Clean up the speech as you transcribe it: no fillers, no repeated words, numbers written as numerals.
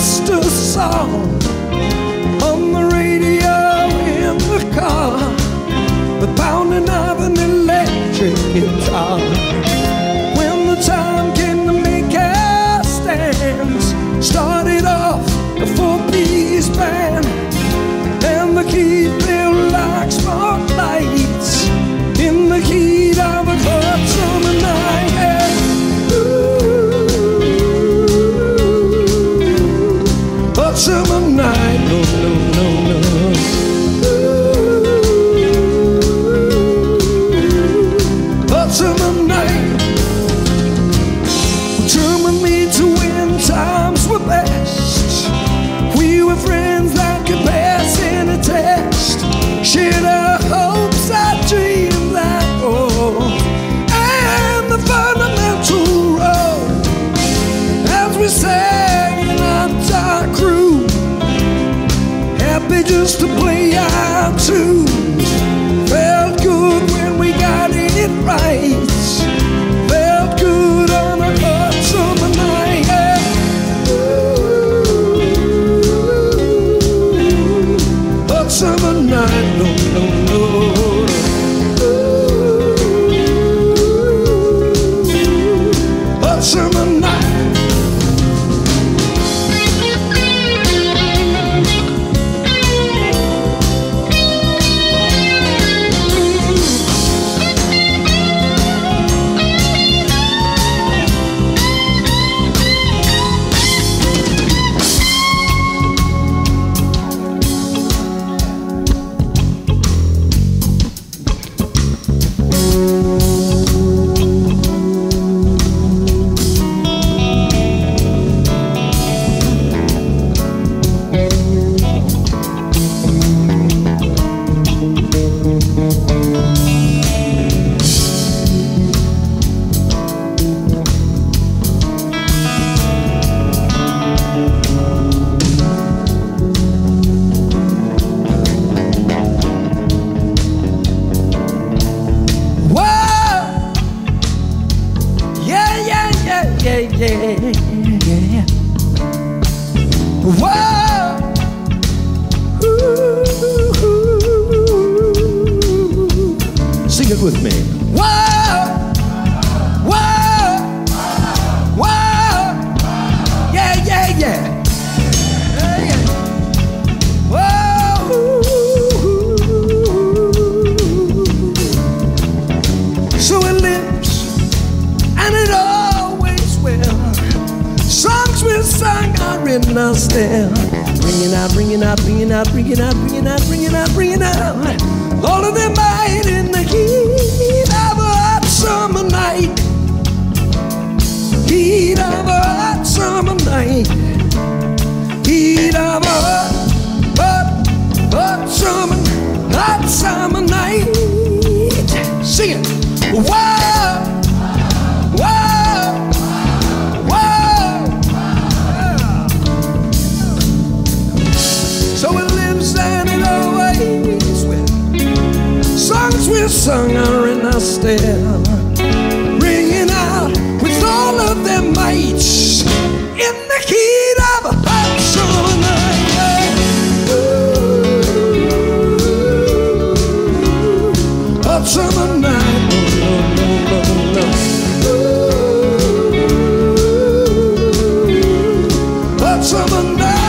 just a song on the radio in the car, the pounding of an electric guitar. When the time came to make our stands, started off a four-piece band, and the key felt like spotlights in the heat of a hot summer night. Hot summer night, no, no, no, no. Hot summer night. Turn with me to when times were best. We were friends that could pass in a test, shared our hopes, our dreams, our goals, and the fundamental role as we sang in our dark room, happy just to play our tunes. Felt good when we got it right, felt good on a hot summer night. Hot summer night, no, no, no. Hot summer night. Yeah. Whoa. Ooh. Sing it with me. Whoa. Whoa. Whoa. Yeah, yeah, yeah. Whoa. So it lives and it always will. Songs we sung are written out still. Bringing out, bringing out, bringing out, bringing out, bringing out, bringing out, bringing out. All of them might in the heat of a hot summer night. Heat of a hot summer night. Heat of a hot summer night. Sing it. Whoa, whoa, whoa. So it lives and it always will. Songs we sung are in our still, ringing out with all of their might in the heat of a hot summer night. Hot summer night. Hot summer night.